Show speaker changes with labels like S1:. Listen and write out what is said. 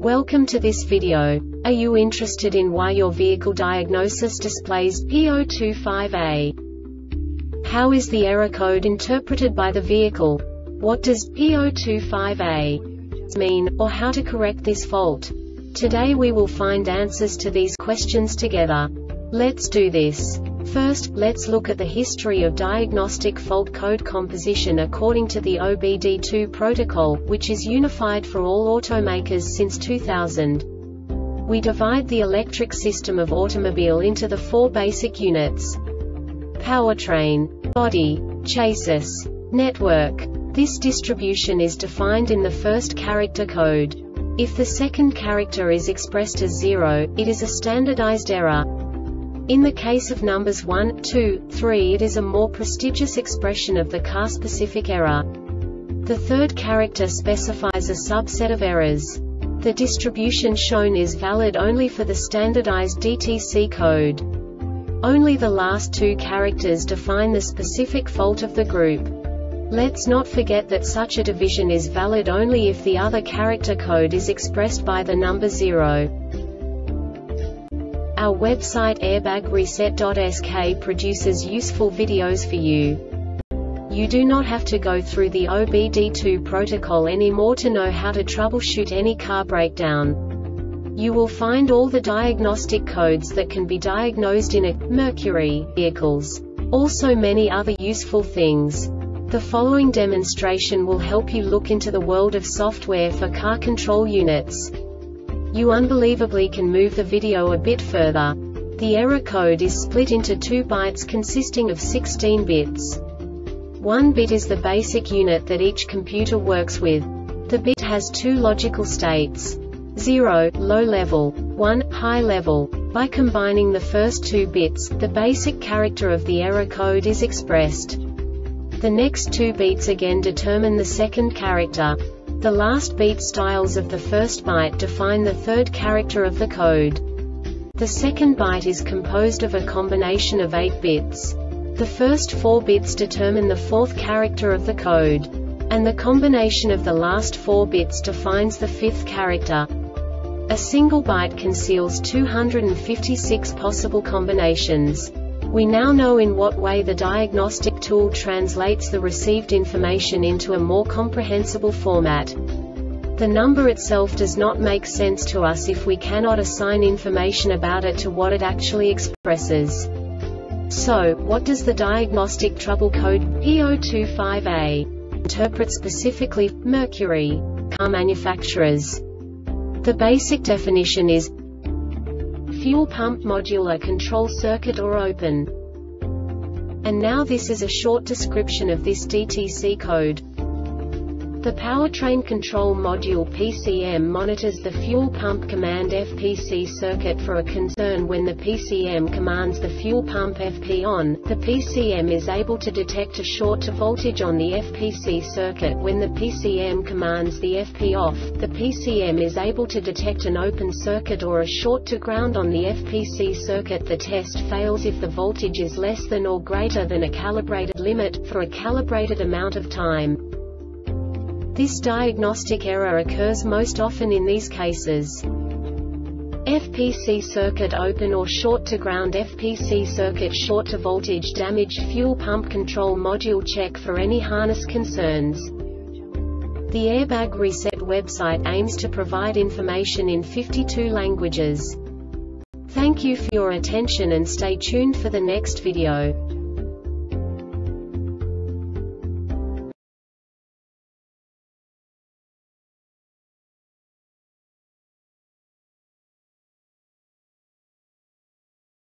S1: Welcome to this video. Are you interested in why your vehicle diagnosis displays P025A? How is the error code interpreted by the vehicle? What does P025A mean, or how to correct this fault? Today we will find answers to these questions together. Let's do this. First, let's look at the history of diagnostic fault code composition according to the OBD2 protocol, which is unified for all automakers since 2000. We divide the electric system of automobile into the four basic units: powertrain, body, chassis, network. This distribution is defined in the first character code. If the second character is expressed as 0, it is a standardized error. In the case of numbers 1, 2, 3, it is a more prestigious expression of the car-specific error. The third character specifies a subset of errors. The distribution shown is valid only for the standardized DTC code. Only the last two characters define the specific fault of the group. Let's not forget that such a division is valid only if the other character code is expressed by the number 0. Our website airbagreset.sk produces useful videos for you. You do not have to go through the OBD2 protocol anymore to know how to troubleshoot any car breakdown. You will find all the diagnostic codes that can be diagnosed in a Mercury vehicles. Also many other useful things. The following demonstration will help you look into the world of software for car control units. You unbelievably can move the video a bit further. The error code is split into 2 bytes consisting of 16 bits. 1 bit is the basic unit that each computer works with. The bit has 2 logical states: 0, low level, 1, high level. By combining the first 2 bits, the basic character of the error code is expressed. The next 2 beats again determine the second character. The last beat styles of the first byte define the third character of the code. The second byte is composed of a combination of 8 bits. The first 4 bits determine the fourth character of the code. And the combination of the last 4 bits defines the fifth character. A single byte conceals 256 possible combinations. We now know in what way the diagnostic tool translates the received information into a more comprehensible format. The number itself does not make sense to us if we cannot assign information about it to what it actually expresses. So, what does the diagnostic trouble code P025A interpret specifically for Mercury car manufacturers? The basic definition is fuel pump modular control circuit or open. And now this is a short description of this DTC code. The powertrain control module PCM monitors the fuel pump command FPC circuit for a concern when the PCM commands the fuel pump FP on. The PCM is able to detect a short to voltage on the FPC circuit when the PCM commands the FP off. The PCM is able to detect an open circuit or a short to ground on the FPC circuit. The test fails if the voltage is less than or greater than a calibrated limit, for a calibrated amount of time. This diagnostic error occurs most often in these cases: FPC circuit open or short to ground, FPC circuit short to voltage, damaged fuel pump control module. Check for any harness concerns. The Airbag Reset website aims to provide information in 52 languages. Thank you for your attention and stay tuned for the next video.